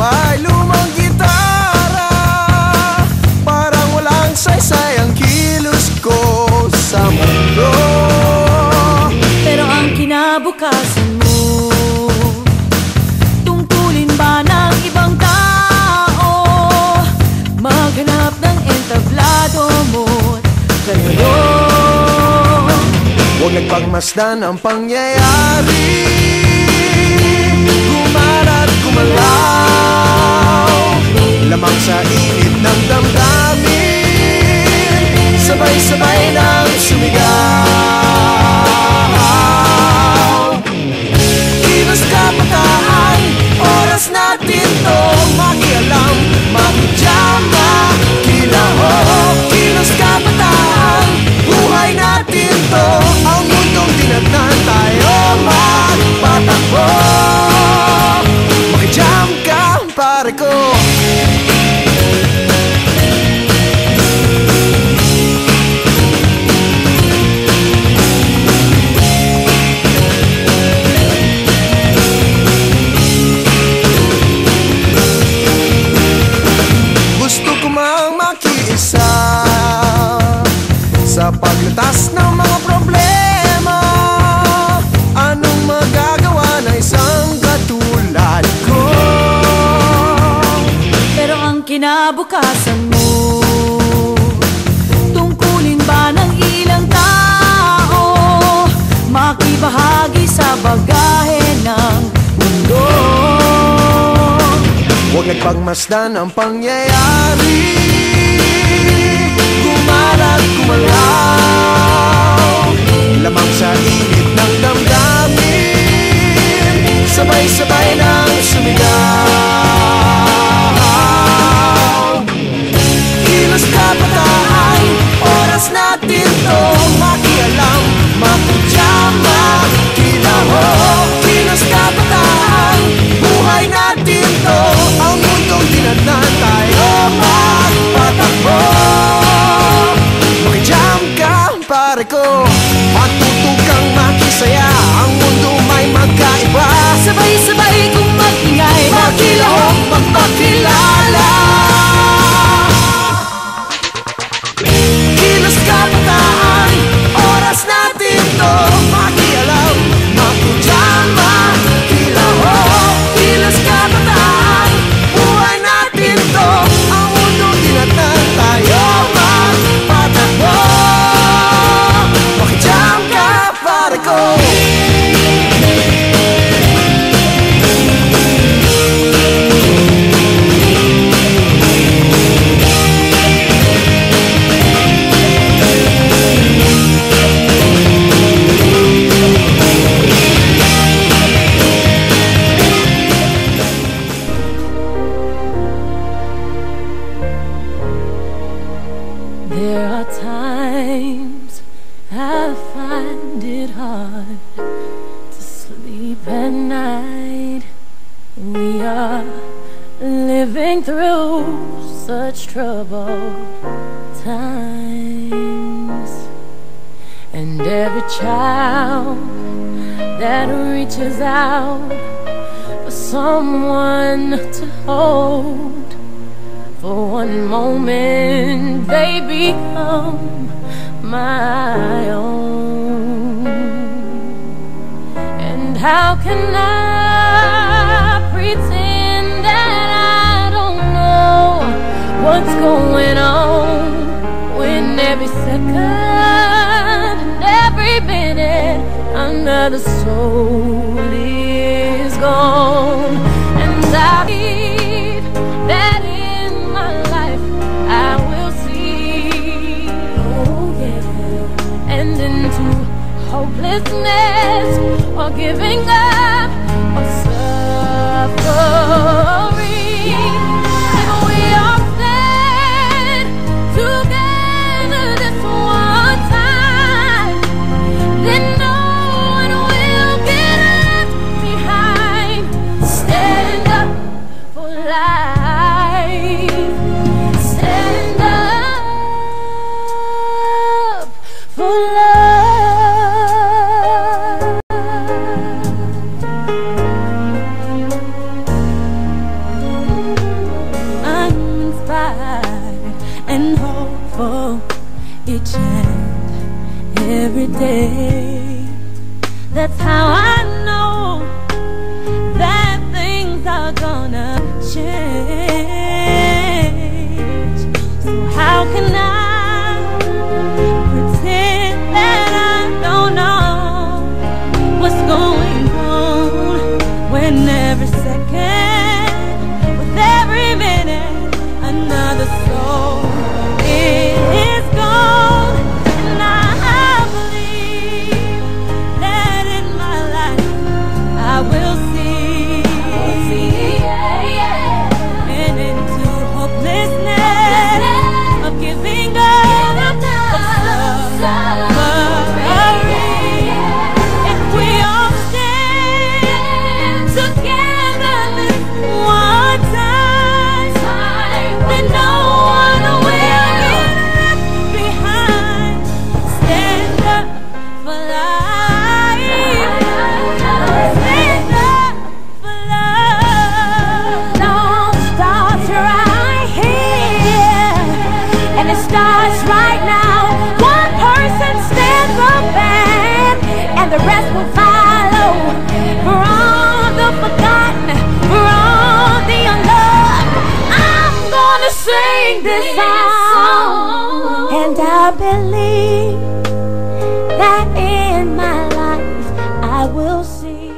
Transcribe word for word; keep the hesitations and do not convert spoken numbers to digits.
ay lumang gitara. Parang walang saysay ang kilos ko sa mundo. Pero ang kinabukasan mo, tungkulin ba ng ibang tao? Maghanap ng entablado mo't kalaro. Huwag nagpagmasdan ang pangyayari, gumalat gumalaw, lamang sa init ng damdamin, sabay-sabay nang sumigaw. Kilos kabataan, oras natin to makialam, makijama, kilahok. Kilos kabataan, buhay natin to, ang mundong tinatnan tayo magpatakbo. Makijam ka, pare ko. Gusto ko mang makiisa sa paglutas ng mga problema. Anong magagawa ng isang katulad ko? Pero ang kinabukasan mo, tungkulin ba ng ilang tao? Makibahagi sa bagahe ng mundo. Huwag nagpagmasdan ang pangyayari, gumalat gumalaw, lamang sa init ng damdamin, sabay-sabay nang sumigaw. Kilos kabataan, oras natin to makialam, makijama, kilahok. Kilos kabataan, buhay natin to, ang mundong tinatnan tayo magpatakbo. Makijam ka, pare ko, matuto kang makisaya, ang mundo may magkaiba. Sabay-sabay kong mag-ingay, makilahok, magpakilala. Kilos kabataan, oras natin to makialam, makijama, kilahok. Kilos kabataan, buhay natin to, ang mundong tinatnan tayo magpatakbo. Makijam ka, pare ko. There are times I find it hard to sleep at night. We are living through such troubled times, and every child that reaches out for someone to hold, for one moment they become my own. And how can I pretend that I don't know what's going on when every second and every minute another soul is gone? And I believe that in my life I will see, oh yeah, and into hopelessness or giving up or suffering. If we all stand together this one time, then no one will get left behind. Stand up for each and every day. That's how I know that things are gonna change. So how can I pretend that I don't know what's going on when every second, with every minute, another soul is gone? And I believe that in my life I will see, yeah, yeah, and into hopelessness of giving up, of suffering. If we all stand together this one time, then no one will get left behind. Stand up for life. Stand up for love. It all starts right here, and it starts right now. One person stands up and, and the rest will follow. For all the forgotten, for all the unloved, I'm gonna sing this song, and I believe that in my life I will see.